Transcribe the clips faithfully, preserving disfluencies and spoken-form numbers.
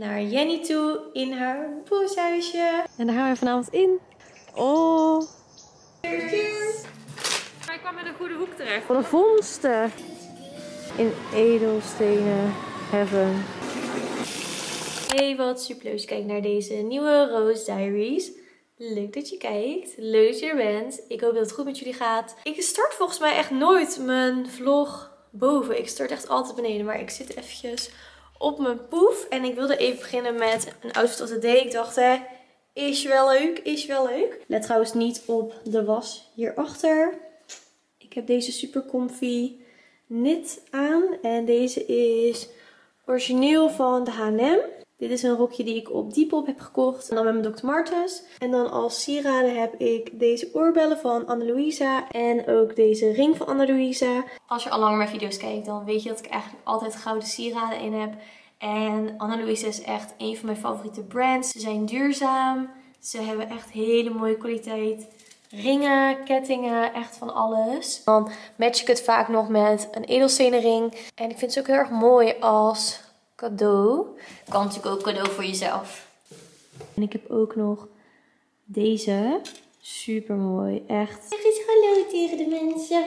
naar Jenny toe in haar boshuisje. En daar gaan we vanavond in. Oh. Cheers. Hij kwam met een goede hoek terecht. Wat een vondsten. In edelstenen heaven. Hey, wat super leuk. Kijk naar deze nieuwe Rose Diaries. Leuk dat je kijkt. Leuk dat je er bent. Ik hoop dat het goed met jullie gaat. Ik start volgens mij echt nooit mijn vlog boven. Ik start echt altijd beneden. Maar ik zit eventjes op mijn poef. En ik wilde even beginnen met een outfit of the day. Ik dacht, hè, is wel leuk, is wel leuk. Let trouwens niet op de was hierachter. Ik heb deze super comfy knit aan. En deze is origineel van de H en M. Dit is een rokje die ik op Depop heb gekocht. En dan met mijn doctor Martens. En dan als sieraden heb ik deze oorbellen van Anna Louisa. En ook deze ring van Anna Louisa. Als je al langer mijn video's kijkt, dan weet je dat ik eigenlijk altijd gouden sieraden in heb. En Anna Louisa is echt een van mijn favoriete brands. Ze zijn duurzaam. Ze hebben echt hele mooie kwaliteit. Ringen, kettingen, echt van alles. Dan match ik het vaak nog met een edelstenen ring. En ik vind ze ook heel erg mooi als cadeau. Kan natuurlijk ook cadeau voor jezelf. En ik heb ook nog deze. Super mooi, echt. Zeg eens hallo tegen de mensen.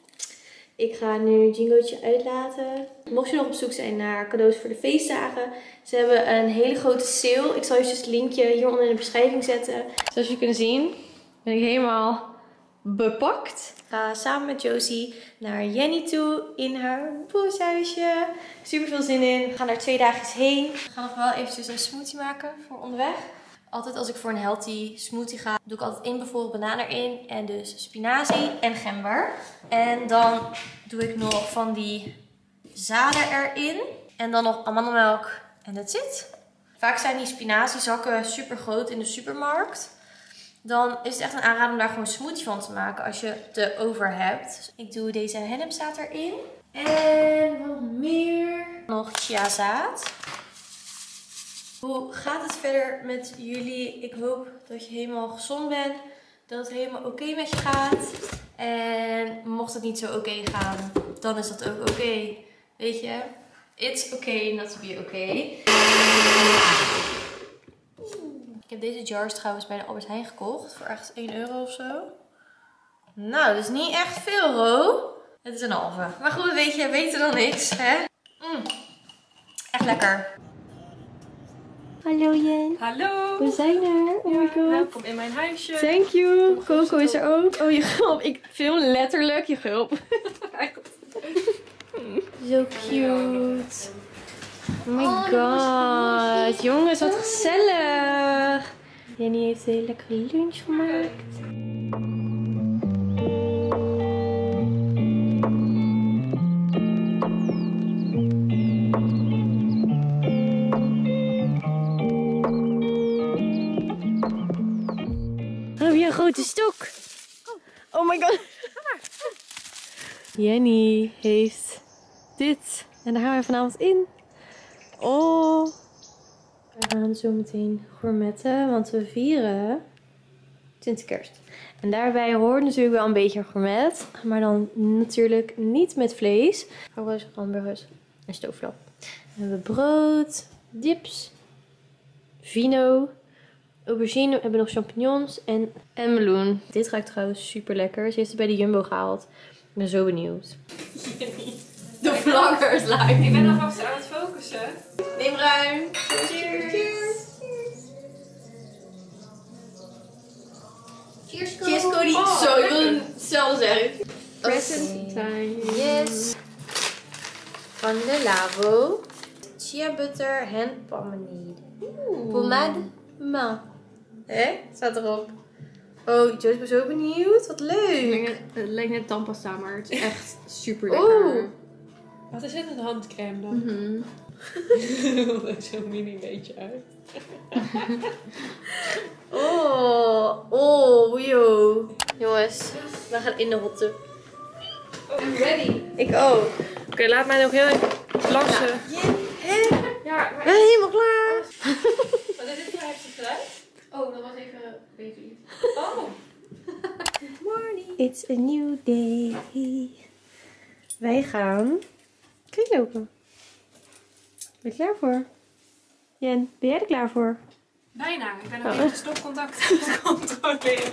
Ik ga nu Jingootje uitlaten. Mocht je nog op zoek zijn naar cadeaus voor de feestdagen. Ze hebben een hele grote sale. Ik zal je dus het linkje hieronder in de beschrijving zetten. Zoals jullie kunnen zien ben ik helemaal bepakt. Ik ga samen met Josie naar Jenny toe in haar boshuisje. Super veel zin in. We gaan er twee dagjes heen. We gaan nog wel eventjes een smoothie maken voor onderweg. Altijd als ik voor een healthy smoothie ga, doe ik altijd één bijvoorbeeld banaan erin. En dus spinazie en gember. En dan doe ik nog van die zaden erin. En dan nog amandelmelk. En that's it. Vaak zijn die spinaziezakken super groot in de supermarkt. Dan is het echt een aanrader om daar gewoon een smoothie van te maken als je het te over hebt. Ik doe deze hennepzaad erin. En wat meer? Nog chiazaad. Hoe gaat het verder met jullie? Ik hoop dat je helemaal gezond bent. Dat het helemaal oké okay met je gaat. En mocht het niet zo oké okay gaan, dan is dat ook oké. Okay. Weet je? It's okay not to be okay. Ik heb deze jars trouwens bij de Albert Heijn gekocht. Voor echt één euro of zo. Nou, dat is niet echt veel, Ro. Het is een halve. Maar goed, weet je, beter dan niks, hè? Mm. Echt lekker. Hallo Jen. Hallo. We zijn er. Oh my god. Welkom in mijn huisje. Thank you. Coco is er ook. Oh, je gulp. Ik film letterlijk je gulp. Zo cute. Oh my god. Jongens, wat gezellig. Jenny heeft een hele lekkere lunch gemaakt. Oh, weer een grote stok. Oh my god. Jenny heeft dit. En daar gaan we vanavond in. Oh. We gaan zo meteen gourmetten. Want we vieren twintig kerst. En daarbij hoort natuurlijk wel een beetje gourmet. Maar dan natuurlijk niet met vlees. Hamburgers, hamburgers en stoofvlap. We hebben brood, dips, vino, aubergine. We hebben nog champignons en, en meloen. Dit ruikt trouwens super lekker. Ze heeft het bij de Jumbo gehaald. Ik ben zo benieuwd. De vloggers live. Ik ben alvast aan het focussen. Neem ruim. Cheers. Cheers. Cheers, Cheers, Cody. Oh, Zo, ik wil lekker. hetzelfde zeggen. Present time. Yes. Van de Lavo. Chia butter hand pomade. Pomade main. Hé? Staat erop. Oh, Jo, ik ben zo benieuwd. Wat leuk. Het lijkt net tandpasta, maar het is echt super lekker. Oeh. Wat is het? Een handcrème dan? Mm-hmm. Zo'n mini beetje uit. Oh, oh, yo. Jongens, we gaan in de hot tub. I'm ready. Ik ook. Oké, okay, laat mij nog heel even plassen. Ja, hè? Ja, maar... We zijn helemaal klaar. Wat is dit voor heftig geluid? Oh, dat was even... Weet je niet. Oh. Good morning. It's a new day. Wij gaan kringlopen. Ben je klaar voor? Jen, ben jij er klaar voor? Bijna. Ik ben nog even de stopcontact aan het controleren.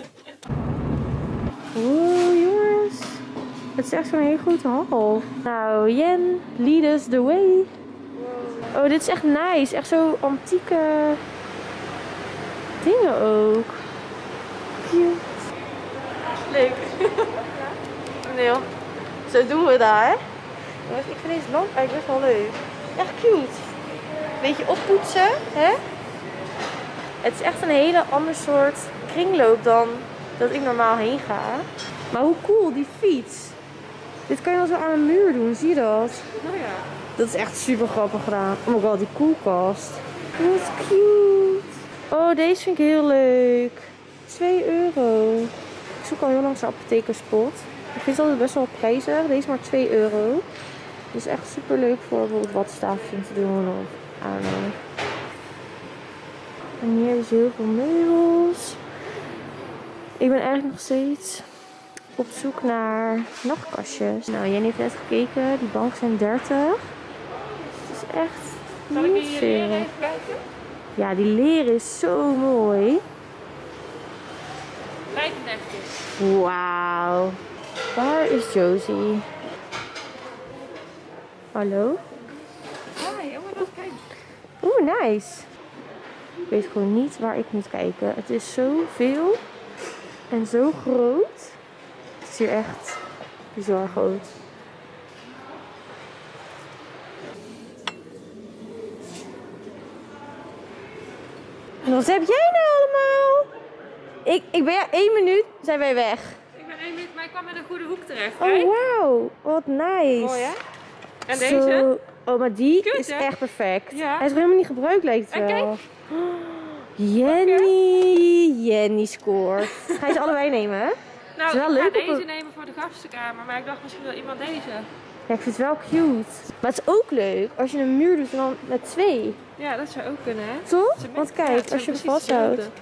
Oeh, jongens. Het is echt zo'n hele grote hal. Nou, Jen, lead us the way. Wow. Oh, dit is echt nice. Echt zo antieke dingen ook. Cute. Leuk. Nee joh. Zo doen we dat, hè? Jongens, ik vind deze lamp eigenlijk best wel leuk. Echt cute. Beetje oppoetsen, hè? Het is echt een hele ander soort kringloop dan dat ik normaal heen ga. Maar hoe cool, die fiets. Dit kan je wel zo aan een muur doen, zie je dat? Oh ja. Dat is echt super grappig gedaan. Oh my god, die koelkast. Wat cute. Oh, deze vind ik heel leuk. twee euro. Ik zoek al heel lang zo'n apothekerspot. Ik vind het altijd best wel prijzig. Deze maar twee euro. Dus echt super leuk voor bijvoorbeeld wattenstaafjes te doen of I don't know. En hier is heel veel meubels. Ik ben eigenlijk nog steeds op zoek naar nachtkastjes. Nou, Jenny heeft net gekeken. Die banken zijn dertig. Het is echt Zal ik niet hier veel. even kijken? Ja, die leren is zo mooi. vijfendertig. Wauw. Waar is Josie? Hallo? Hi, oh my god, kijk. Oeh, nice. Ik weet gewoon niet waar ik moet kijken. Het is zoveel en zo groot. Het is hier echt bizar groot. En wat heb jij nou allemaal? Ik, ik ben ja één minuut, zijn wij weg. Ik ben één minuut, maar ik kwam in een goede hoek terecht. Oh, Kijk. wauw. Wat nice. Mooi hè? En Zo. deze? Oh, maar die Cute, is hè? echt perfect. Ja. Hij is helemaal niet gebruikt, lijkt het En wel. kijk. Jenny. Jenny scoort. Ga je ze allebei nemen, hè? Nou, is wel ik leuk ga op deze een- nemen voor de gastenkamer, maar ik dacht misschien wil iemand deze. Ja, ik vind het wel cute. Maar het is ook leuk als je een muur doet en dan met twee. Ja, dat zou ook kunnen hè? Toch? Ze Want ja, kijk, het als zijn je hem precies vasthoudt. hetzelfde.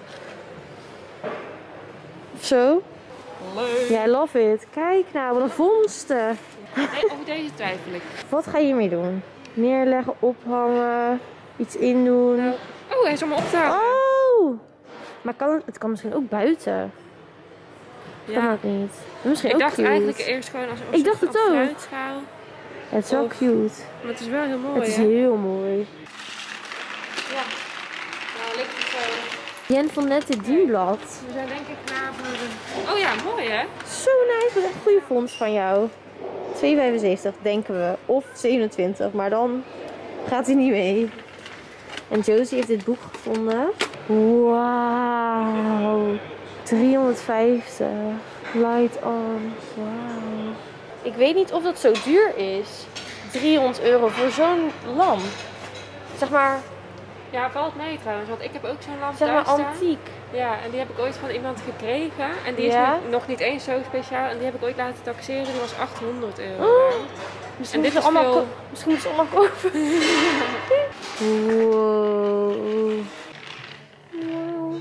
Of zo. Leuk. Ja, I love it. Kijk nou, wat een vondsten. Nee, over deze twijfel ik. Wat ga je hiermee doen? Neerleggen, ophangen, iets indoen. Nou, oh, hij is om op te houden. Oh! Maar kan het, het kan misschien ook buiten. Kan Ja. dat niet? Misschien Ik ook dacht cute. eigenlijk eerst gewoon als een Ik dacht soort het van ook. fruitschaal. Ja, het is wel Of- cute. Maar het is wel heel mooi Het is hè? heel mooi. Ja. Nou, ligt het zo. Jen vond net dit dienblad. We zijn denk ik klaar voor de... Oh ja, mooi hè? Zo nice, wat echt een goede vondst van jou. twee vijfenzeventig denken we. Of zevenentwintig, maar dan gaat hij niet mee. En Josie heeft dit boek gevonden. Wauw. driehonderdvijftig. Light on. Wauw. Ik weet niet of dat zo duur is. driehonderd euro voor zo'n lamp. Zeg maar, Ja, valt mee trouwens, want ik heb ook zo'n lamp zeg maar thuis staan. antiek. Ja, en die heb ik ooit van iemand gekregen. En die is Ja? nu nog niet eens zo speciaal. En die heb ik ooit laten taxeren. Die was achthonderd euro. Oh. waard. Misschien En dit moeten is we allemaal, veel- ko- misschien moeten ze allemaal kopen. Wow. Wow.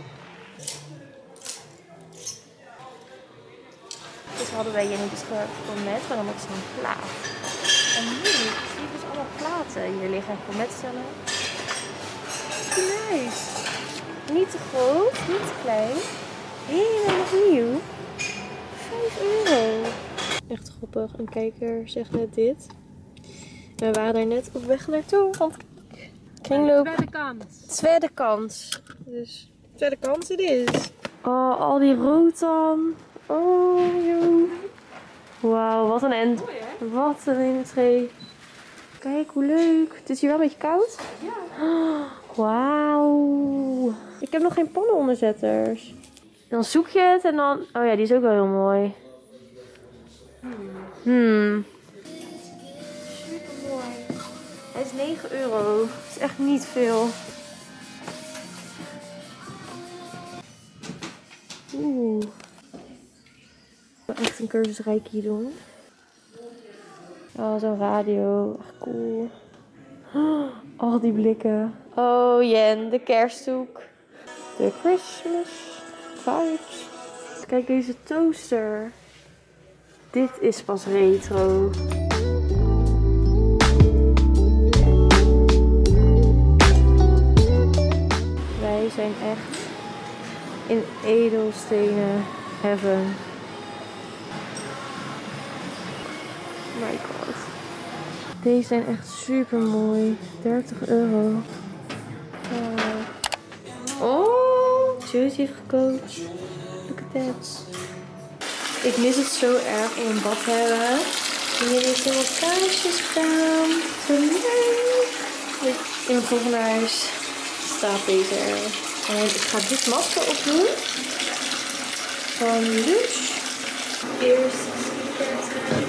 Dus hadden wij Jenny dus gourmet, maar dan ook zo'n plaat. En nu zie ik dus allemaal platen hier liggen. Gourmetstellen. Nice. Niet te groot, niet te klein. Helemaal nog nieuw. vijf euro. Echt grappig. Een kijker zegt net dit. En we waren daar net op weg naartoe. Want kringloop. Tweede kant. Tweede kans. Dus tweede kans het is. Oh, al die rotan. Oh, joh. Wauw, wat een end. Mooi hè? Wat een intree. Kijk hoe leuk. Het is hier wel een beetje koud. Ja. Oh, wauw. Ik heb nog geen pannenonderzetters. Dan zoek je het en dan... Oh ja, die is ook wel heel mooi. Hmm. Super mooi. Hij is negen euro. Dat is echt niet veel. Oeh. Ik wil echt een cursus Reiki doen. Oh, zo'n radio. Echt cool. Oh, al die blikken. Oh, Jen, de kersthoek. De Christmas vibes. Kijk, deze toaster. Dit is pas retro. zijn echt in edelstenen heaven. Oh my god. Deze zijn echt super mooi. dertig euro. Wow. Oh, Josie heeft gekookt. Look at that. Ik mis het zo erg om een bad te hebben. Hier heeft helemaal kaarsjes staan. Zo leuk. In mijn volgende huis staat deze er. En ik ga dit masker opdoen. Van Lush. Eerst skincare.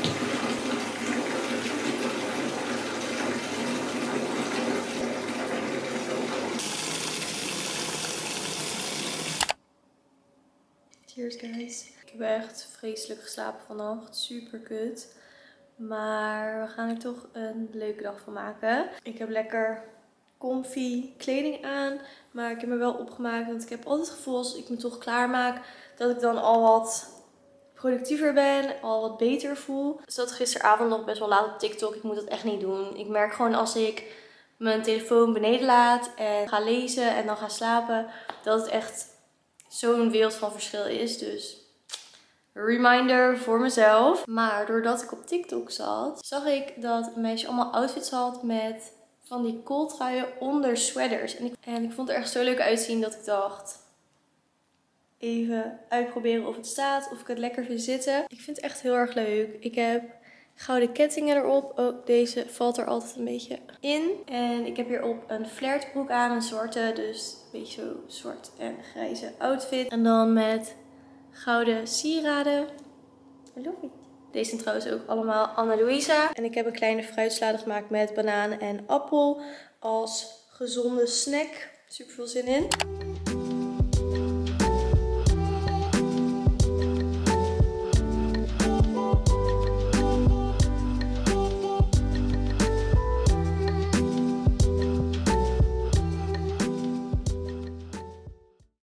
Cheers guys. Ik heb echt vreselijk geslapen vannacht. Super kut. Maar we gaan er toch een leuke dag van maken. Ik heb lekker comfy kleding aan. Maar ik heb me wel opgemaakt. Want ik heb altijd het gevoel als ik me toch klaarmaak. Dat ik dan al wat productiever ben. Al wat beter voel. Ik zat gisteravond nog best wel laat op TikTok. Ik moet dat echt niet doen. Ik merk gewoon als ik mijn telefoon beneden laat. En ga lezen en dan ga slapen. Dat het echt zo'n wereld van verschil is. Dus reminder voor mezelf. Maar doordat ik op TikTok zat, zag ik dat een meisje allemaal outfits had met van die kooltruien onder sweaters. En ik, en ik vond het er echt zo leuk uitzien dat ik dacht, even uitproberen of het staat. Of ik het lekker vind zitten. Ik vind het echt heel erg leuk. Ik heb gouden kettingen erop. Oh, deze valt er altijd een beetje in. En ik heb hierop een flared aan. Een zwarte. Dus een beetje zo zwart en grijze outfit. En dan met gouden sieraden. I love it. Deze zijn trouwens ook allemaal Anna Luisa. En ik heb een kleine fruitsalade gemaakt met banaan en appel. Als gezonde snack. Super veel zin in.